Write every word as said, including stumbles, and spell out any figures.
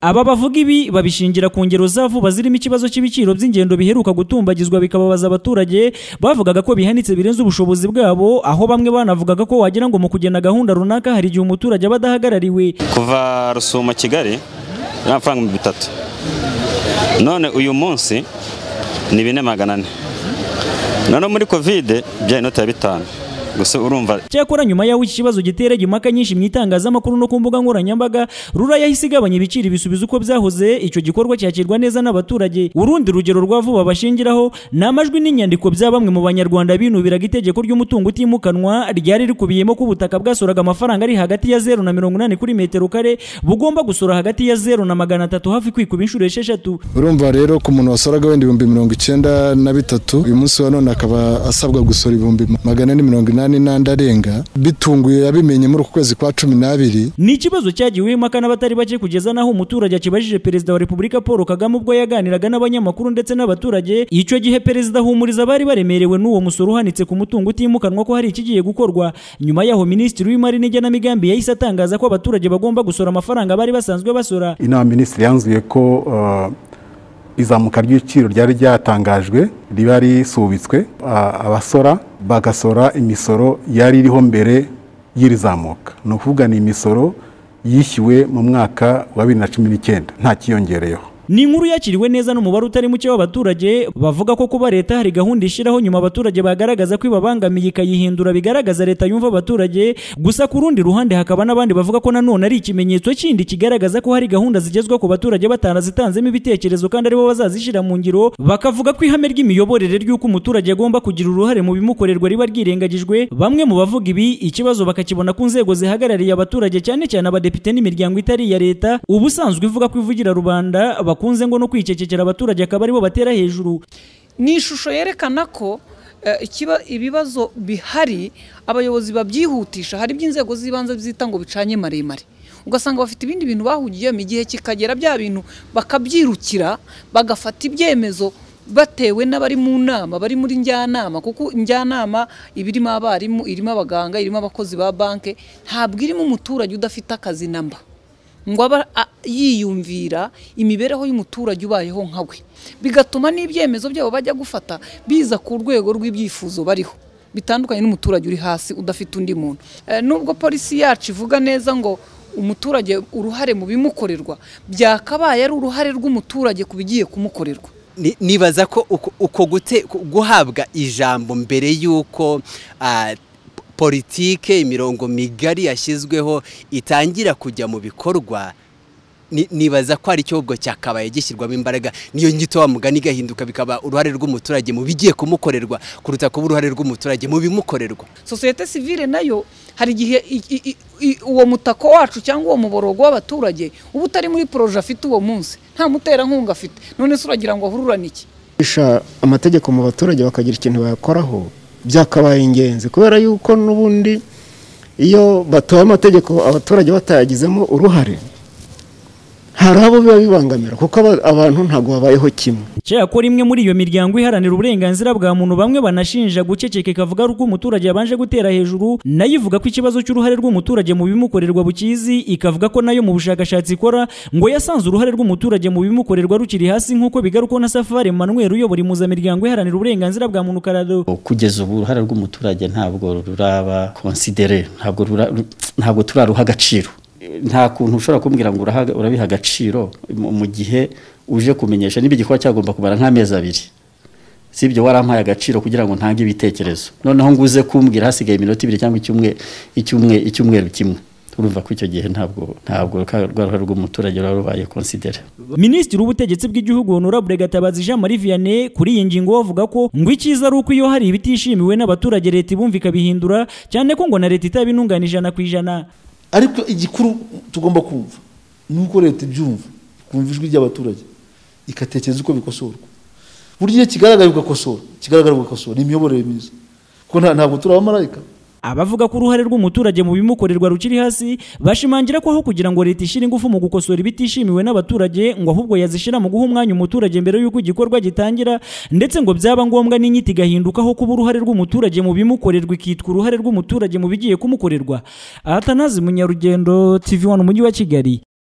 aba bavuga ibi babishingira ku ngero za vuba zirimo ikibazo cy'ibiciro by'ingendo biheruka gutumbagizwa bikababaza abaturage bavugaga ko bihanitse birenze ubushobozi bwabo, aho bamwe banavugaga ko wagira ngo mu kugena gahunda runaka hari igihe umuturage aba adahagarariwe. Kuva Rusumo Kigali n'amafaranga bitatu, none uyu munsi ni bine magana ane, none muri covid bya inota ya bitanu. Gusa urumva cyakora nyuma yaho iki kibazo gitera impaka nyinshi mu itangazamakuru no ku mbuga nkoranyambaga, rura yahise igabanya ibiciro bisubiza uko byahoze. Icyo gikorwa cyakirwa neza n'abaturage. Urundi rugero rwa vuba bashingiraho n'amajwi n'inyandiko bya bamwe mu banyarwanda binubiraga itegeko ry'umutungo utimukanwa ryari rikubiyemo ko ubutaka bwasoraga amafaranga ari hagati ya zero na mirongo inani kuri metero kare bugomba gusora hagati ya zero na magana atatu, hafi kwikuba inshuro esheshatu. Urumva rero ku muntu wasoraga wenda ibihumbi mirongo icyenda na bitatu, uyu munsi wa none akaba asabwa gusora ibihumbi magana ane mirongo inani n'andarenga, bitunguye yabimenye muri kwezi kwa cumi n'abiri. Ni ikibazo cyagiwe impaka n'abatari bake kugeza naho umuturage akibajije Perezida wa Repubulika Paul Kagame ubwo yaganiraga n'abanyamakuru ndetse n'abaturage. Icyo gihe Perezida ahumuriza bari baremerewe n'uwo musoro uhanitse ku mutungo utimukanwa ko hari ikigiye gukorwa. Nyuma yaho Minisitiri w'Imari n'Igenamigambi yahise atangaza ko abaturage bagomba gusora amafaranga bari basanzwe basora. Inama Minisitiri yanzuye ko uh, izamuka ry'ibiciro ryari ryatangajwe riba risubitswe, abasora bagasora imisoro yari iriho mbere y'irizamuka. No kuvuga ni imisoro yishyuwe mu mwaka wa bibiri na cumi n'icyenda nta kiyongereyeho. Ni inkuru yakiriwe neza n'umubare utari muke w'abaturage bavuga ko kuba leta hari gahunda ishiraho nyuma abaturage bagaragaza ko ibabangamiye ikayihindura bigaragaza leta yumva abaturage. Gusa ku rundi ruhande hakaba n'abandi bavuga ko nanone ari ikimenyetso kindi kigaragaza ko hari gahunda zigezwa ku baturage batanazitanzemo ibitekerezo kandi aribo bazazishira mu ngiro. Bakavuga ko ihame ry'imiyoborere ry'uko umuturage agomba kugira uruhare mu bimukorerwa riba ryirengagijwe. Bamwe mu bavuga ibi ikibazo bakakibona ku nzego zihagarariye abaturage, cyane cyane abadepite n'imiryango itari ya leta ubusanzwe ivuga ko ivugira rubanda, bakunze ngo no kwicecekera abaturage akaba aribo batera hejuru. Ni ishusho yerekana ko ikiba ibibazo bihari abayobozi babyihutisha. Hari by'inzego z'ibanze byita ngo bicanye maremare, ugasanga bafite ibindi bintu bahugiyemo, igihe kikagera bya bintu bakabyirukira bagafata ibyemezo batewe n'abari mu nama, bari muri njyanama, kuko njyanama ibirimo abarimu, irimo abaganga, irimo abakozi ba banke, ntabwo irimo umuturage udafite akazi namba ngo aba yiyumvira imibereho y'umuturage ubayeho nkawe, bigatuma n'ibyemezo byabo bajya gufata biza ku rwego rw'ibyifuzo bariho, bitandukanye n'umuturage uri hasi udafite undi muntu. E, nubwo polisi yacu ivuga neza ngo umuturage uruhare mu bimukorerwa, byakabaye ari uruhare rw'umuturage ku bigiye kumukorerwa. Nibaza ko uko gute guhabwa ijambo mbere y'uko uh, politike imirongo migari yashyizweho itangira kujya mu bikorwa, nibaza ko ari cyo ubwo cyakabaye gishyirwamo imbaraga. Niyo nyito wa mugani gahinduka bikaba uruhare rw'umuturage mu bigiye kumukorerwa kuruta kuba uruhare rw'umuturage mu bimukorerwa. Societe civile nayo hari gihe uwo mutako wacu cyangwa uwo muborogo w'abaturage uba utari muri projet afite uwo munsi, nta mutera nkunga afite, none se uragira ngo ahururane iki? Isha amategeko mu baturage bakagira ikintu bayakoraho byakabaye ingenzi, kubera yuko n'ubundi iyo batoye amategeko abaturage batayagizemo uruhare hari abo biba bibangamira, kuko abantu ntago babayeho kimwe. Cyakora imwe muri iyo miryango iharanira uburenganzira bwa muntu bamwe banashinja guceceka ikavuga ko umuturage yabanje gutera hejuru, nayo ivuga ko ikibazo cy'uruhare rw'umuturage mu bimukorerwa bukizi, ikavuga ko nayo mu bushakashatsi ikora ngo yasanze uruhare rw'umuturage mu bimukorerwa rukiri hasi, nk'uko bigaruka na Safari Emmanuel uyobora impuzamiryango iharanira uburenganzira bwa muntu Karado. Kugeza ubu uruhare rw'umuturage ntabwo ruraba considere, ntabwo ntabwo turaruha agaciro. Nta kuntu ushobora kumbwira ngo urabiha agaciro mu gihe uje kumenyesha niba igikora cyagomba kumara nk'amezi abiri, sibyo warampaye agaciro kugira ngo ntange ibitekerezo, noneho nguze kumbwira hasigaye iminota ibiri cyangwa icyumwe icyumwe icyumweru kimwe. Urumva ko icyo gihe ntabwo ntabwo rw'uruhare rw'umuturage rubaye considere. Minisitiri w'ubutegetsi bw'igihugu Honorable Gatabazi Jean Marie Vianney kuri iyi ngingo bavuga ko ngo icyiza ari uko iyo hari ibitishimiwe n'abaturage leta ibumvika bihindura, cyane ko ngo na leta itabinunganije ijana ku ijana. Ariko igikuru tugomba kumva nuko leta ibyumva, kumva ijwi ry'abaturage ikatekereza uko bikosorwa. Burya kigaragara bigakosora, kigaragara bigakosora imiyoborere myiza, ko ntabwo turi abamarayika. Abavuga ko uruhare rw'umuturage mu bimukorerwa rukiri hasi bashimangira ko aho kugira ngo leta ishire ingufu mu gukosora ibitishimiwe n'abaturage, ngo ahubwo yazishira mu guha umwanya umuturage mbere y'uko igikorwa gitangira, ndetse ngo byaba ngombwa n'inyiti gahinduka aho kuba uruhare rw'umuturage mu bimukorerwa ikitwa uruhare rw'umuturage mu bigiye kumukorerwa. Atanazi Munyarugendo, T V one Umujyi wa Kigali.